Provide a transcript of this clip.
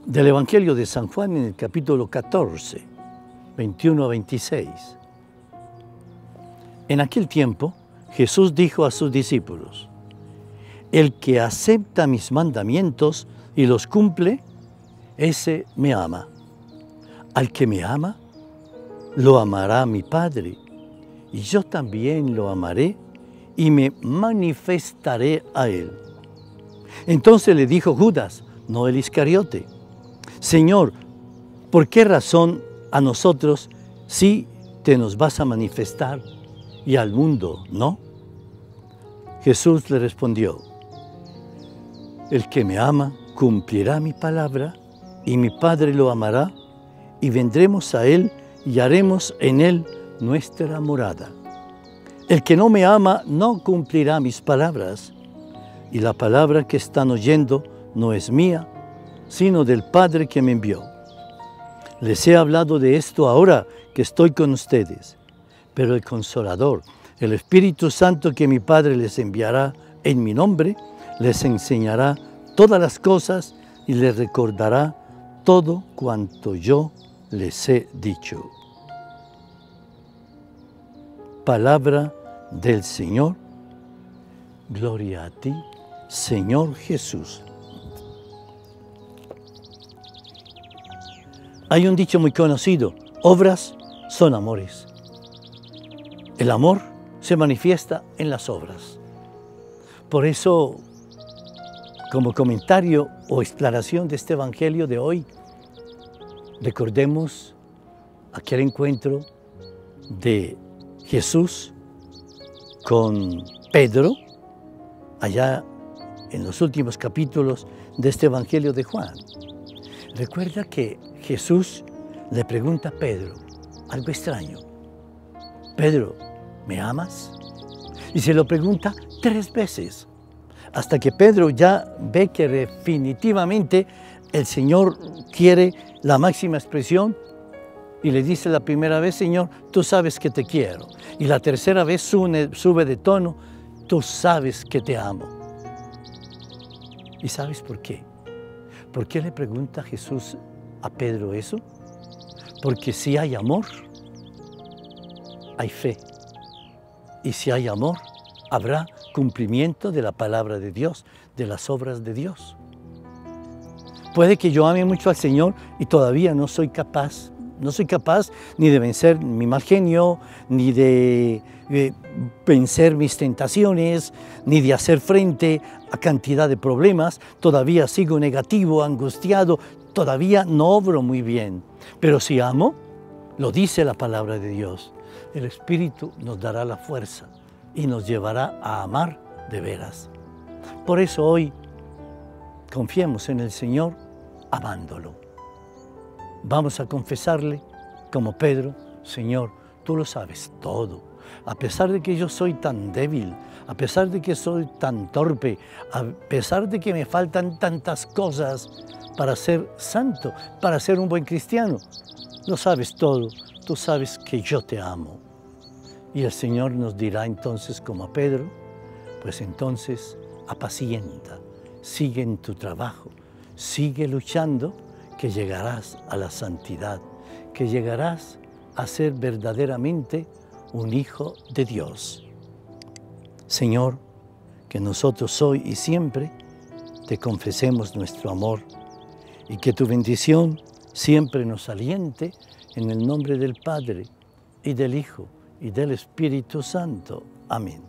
Del Evangelio de San Juan en el capítulo 14, 21 a 26. En aquel tiempo, Jesús dijo a sus discípulos: el que acepta mis mandamientos y los cumple, ese me ama. Al que me ama, lo amará mi Padre, y yo también lo amaré y me manifestaré a él. Entonces le dijo Judas, no el Iscariote: Señor, ¿por qué razón a nosotros sí te nos vas a manifestar y al mundo no? Jesús le respondió: el que me ama cumplirá mi palabra, y mi Padre lo amará, y vendremos a él y haremos en él nuestra morada. El que no me ama no cumplirá mis palabras, y la palabra que están oyendo no es mía, sino del Padre que me envió. Les he hablado de esto ahora que estoy con ustedes, pero el Consolador, el Espíritu Santo que mi Padre les enviará en mi nombre, les enseñará todas las cosas y les recordará todo cuanto yo les he dicho. Palabra del Señor. Gloria a ti, Señor Jesús. Hay un dicho muy conocido: obras son amores. El amor se manifiesta en las obras. Por eso, como comentario o explanación de este Evangelio de hoy, recordemos aquel encuentro de Jesús con Pedro, allá en los últimos capítulos de este Evangelio de Juan. Recuerda que Jesús le pregunta a Pedro algo extraño: Pedro, ¿me amas? Y se lo pregunta 3 veces, hasta que Pedro ya ve que definitivamente el Señor quiere la máxima expresión y le dice la primera vez: Señor, tú sabes que te quiero. Y la tercera vez sube de tono: tú sabes que te amo. ¿Y sabes por qué? ¿Por qué le pregunta Jesús a Pedro eso? Porque si hay amor, hay fe. Y si hay amor, habrá cumplimiento de la palabra de Dios, de las obras de Dios. Puede que yo ame mucho al Señor y todavía no soy capaz ni de vencer mi mal genio, ni de vencer mis tentaciones, ni de hacer frente a cantidad de problemas. Todavía sigo negativo, angustiado, todavía no obro muy bien. Pero si amo, lo dice la palabra de Dios, el Espíritu nos dará la fuerza y nos llevará a amar de veras. Por eso hoy confiemos en el Señor amándolo. Vamos a confesarle como Pedro: Señor, tú lo sabes todo. A pesar de que yo soy tan débil, a pesar de que soy tan torpe, a pesar de que me faltan tantas cosas para ser santo, para ser un buen cristiano, lo sabes todo. Tú sabes que yo te amo. Y el Señor nos dirá entonces como a Pedro: pues entonces apacienta, sigue en tu trabajo, sigue luchando, que llegarás a la santidad, que llegarás a ser verdaderamente un hijo de Dios. Señor, que nosotros hoy y siempre te confesemos nuestro amor y que tu bendición siempre nos aliente, en el nombre del Padre y del Hijo y del Espíritu Santo. Amén.